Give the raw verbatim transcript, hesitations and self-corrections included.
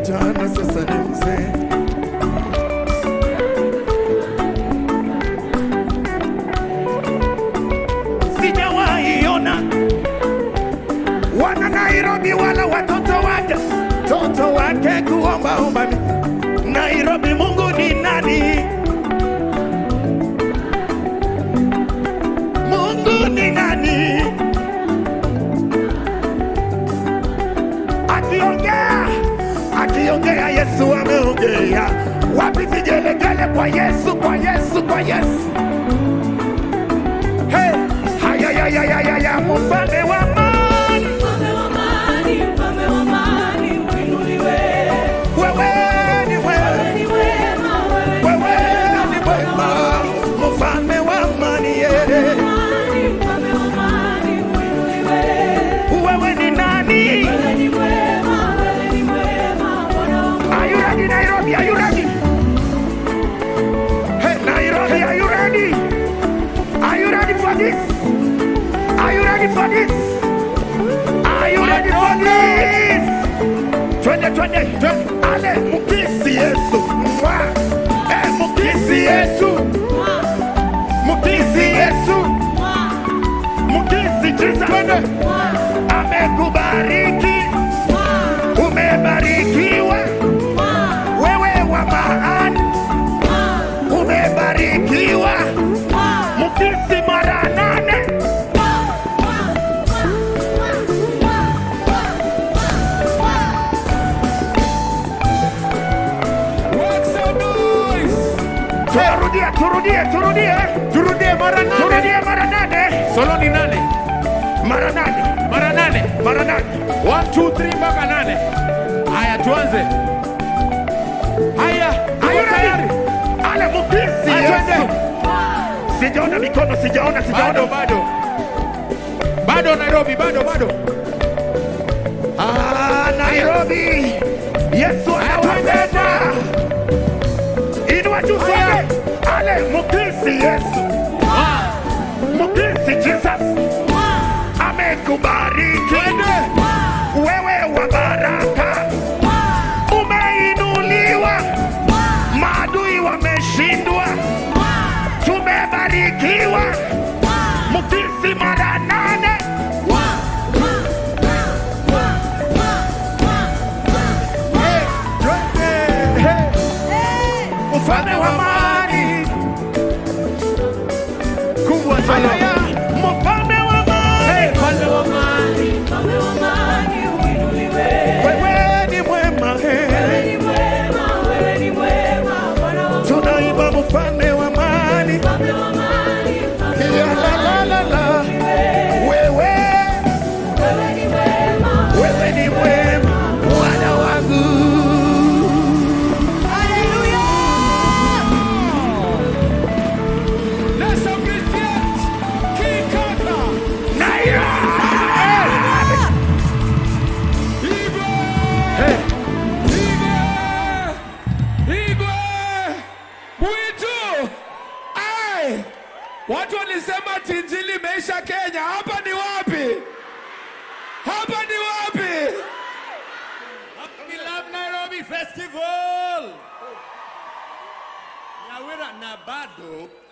kijana, sasa ni mzee. Sijawahi ona wana Nairobi wala watoto wake, toto wake kuomba omba. Nairobi, Mungu ni nani? Mungu ni nani? Akiongea, akiongea Yesu ameongea. Wapi vigelegele kwa Yesu, kwa Yesu, kwa Yesu. Hey, haya ya ya ya ya ya Mfalme wa amani, Mfalme wa amani, Mfalme wa amani, uinuliwe. Wewe ni wewe, ni wema, wewe ni wema, Mfalme wa amani, yeah. Mfalme wa amani, uinuliwe. Wewe ni nani? Wewe ni wema, wewe ni wema, Bwana wangu. Are you ready, Nairobi? Are you ready? Hey, Nairobi, are you ready? Are you ready for this? Are you ready for this? Are you ready for this? Twende, twende, twende. Ale, mukisi Yesu. Mwa. Eh, mukisi Yesu. Mukisi Yesu. Mukisi Jesus. Twende. Amekubariki. Umebarikiwa. Wewe wa maana. Umebarikiwa. Mukisi mara nane. Turudie, turudie, turudie. Turudie mara nane. Turudie mara nane. Solo ni nane. Mara nane. Mara nane. Mara nane. One, two, three, mpaka nane. Haya, tuanze. Haya, Are you ready? Ale, mukisi Yesu. Sijaona mikono, sijaona, sijaona. bado, bado. Bado Nairobi, bado, bado. Ah, Nairobi. Yesu anawapenda. Inua juu sote. Ale, mukisi Yesu. Mukisi Jesus. Amekubariki. Wewe wa baraka. Umeinuliwa. Maadui wameshindwa. Tumebarikiwa. Mukisi mara nane. Mfalme wa amani. Kubwa sana. Mfalme wa amani. Mfalme wa amani, Mfalme wa amani, uinuliwe. Wewe ni mwema. Wewe ni mwema, wewe ni mwema, Bwana wangu. Tunaimba mfalme wa amani. Mfalme wa amani, Mfalme Ya wa la la la la. amani, Wewe, wewe ni mwema. wewe ni mwema, Bwana wangu. Let's appreciate King Kaka. Nairobi. Igwe. Hey. Igwe. Igwe. Mwitu. Ai. Watu walisema tinjili imeisha Kenya. Hapa ni wapi? Hapa ni wapi? We love Nairobi Festival. Nyawira na bado